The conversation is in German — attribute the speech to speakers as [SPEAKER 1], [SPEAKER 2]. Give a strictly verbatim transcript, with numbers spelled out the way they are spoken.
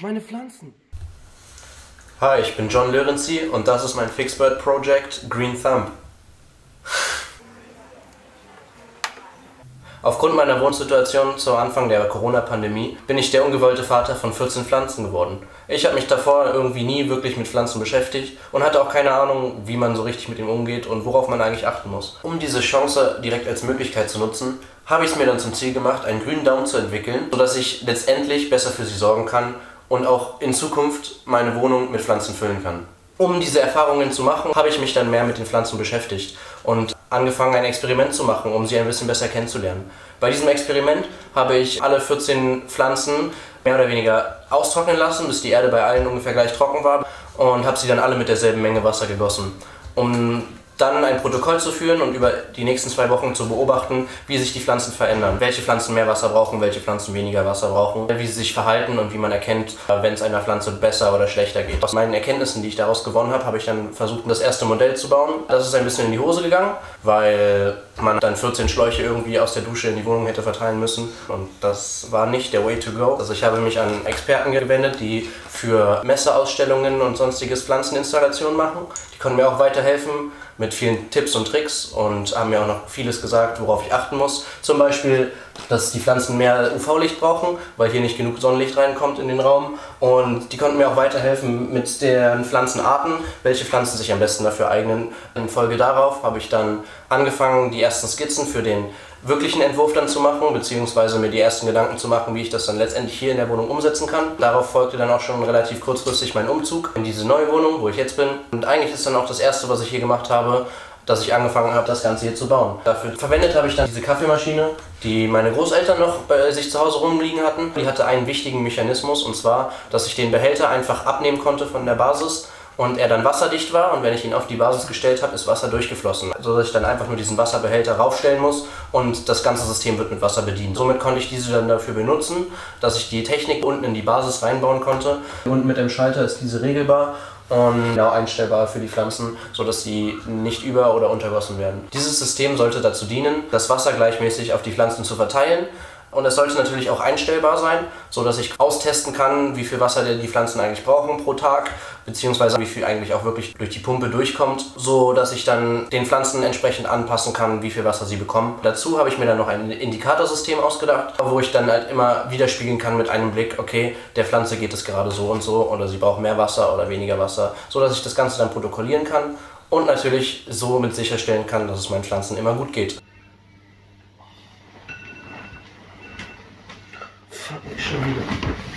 [SPEAKER 1] Meine Pflanzen.
[SPEAKER 2] Hi, ich bin John Lörinci und das ist mein Fixpert Project GreenThumb. Aufgrund meiner Wohnsituation zu Anfang der Corona-Pandemie bin ich der ungewollte Vater von vierzehn Pflanzen geworden. Ich habe mich davor irgendwie nie wirklich mit Pflanzen beschäftigt und hatte auch keine Ahnung, wie man so richtig mit ihm umgeht und worauf man eigentlich achten muss. Um diese Chance direkt als Möglichkeit zu nutzen, habe ich es mir dann zum Ziel gemacht, einen grünen Daumen zu entwickeln, sodass ich letztendlich besser für sie sorgen kann und auch in Zukunft meine Wohnung mit Pflanzen füllen kann. Um diese Erfahrungen zu machen, habe ich mich dann mehr mit den Pflanzen beschäftigt und angefangen, ein Experiment zu machen, um sie ein bisschen besser kennenzulernen. Bei diesem Experiment habe ich alle vierzehn Pflanzen mehr oder weniger austrocknen lassen, bis die Erde bei allen ungefähr gleich trocken war, und habe sie dann alle mit derselben Menge Wasser gegossen, um dann ein Protokoll zu führen und über die nächsten zwei Wochen zu beobachten, wie sich die Pflanzen verändern. Welche Pflanzen mehr Wasser brauchen, welche Pflanzen weniger Wasser brauchen, wie sie sich verhalten und wie man erkennt, wenn es einer Pflanze besser oder schlechter geht. Aus meinen Erkenntnissen, die ich daraus gewonnen habe, habe ich dann versucht, das erste Modell zu bauen. Das ist ein bisschen in die Hose gegangen, weil man dann vierzehn Schläuche irgendwie aus der Dusche in die Wohnung hätte verteilen müssen. Und das war nicht der way to go. Also ich habe mich an Experten gewendet, die für Messeausstellungen und sonstiges Pflanzeninstallationen machen. Die konnten mir auch weiterhelfen mit vielen Tipps und Tricks und haben mir auch noch vieles gesagt, worauf ich achten muss. Zum Beispiel, dass die Pflanzen mehr U V-Licht brauchen, weil hier nicht genug Sonnenlicht reinkommt in den Raum. Und die konnten mir auch weiterhelfen mit den Pflanzenarten, welche Pflanzen sich am besten dafür eignen. In Folge darauf habe ich dann angefangen, die ersten Skizzen für den wirklichen Entwurf dann zu machen, beziehungsweise mir die ersten Gedanken zu machen, wie ich das dann letztendlich hier in der Wohnung umsetzen kann. Darauf folgte dann auch schon relativ kurzfristig mein Umzug in diese neue Wohnung, wo ich jetzt bin. Und eigentlich ist dann auch das erste, was ich hier gemacht habe, dass ich angefangen habe, das Ganze hier zu bauen. Dafür verwendet habe ich dann diese Kaffeemaschine, die meine Großeltern noch bei sich zu Hause rumliegen hatten. Die hatte einen wichtigen Mechanismus, und zwar, dass ich den Behälter einfach abnehmen konnte von der Basis und er dann wasserdicht war, und wenn ich ihn auf die Basis gestellt habe, ist Wasser durchgeflossen. So dass ich dann einfach nur diesen Wasserbehälter raufstellen muss und das ganze System wird mit Wasser bedient. Somit konnte ich diese dann dafür benutzen, dass ich die Technik unten in die Basis reinbauen konnte. Unten mit dem Schalter ist diese regelbar und genau einstellbar für die Pflanzen, sodass sie nicht über- oder untergossen werden. Dieses System sollte dazu dienen, das Wasser gleichmäßig auf die Pflanzen zu verteilen. Und es sollte natürlich auch einstellbar sein, sodass ich austesten kann, wie viel Wasser die Pflanzen eigentlich brauchen pro Tag, beziehungsweise wie viel eigentlich auch wirklich durch die Pumpe durchkommt, so dass ich dann den Pflanzen entsprechend anpassen kann, wie viel Wasser sie bekommen. Dazu habe ich mir dann noch ein Indikatorsystem ausgedacht, wo ich dann halt immer widerspiegeln kann mit einem Blick, okay, der Pflanze geht es gerade so und so, oder sie braucht mehr Wasser oder weniger Wasser, so dass ich das Ganze dann protokollieren kann und natürlich somit sicherstellen kann, dass es meinen Pflanzen immer gut geht.
[SPEAKER 1] Fuck, schon wieder.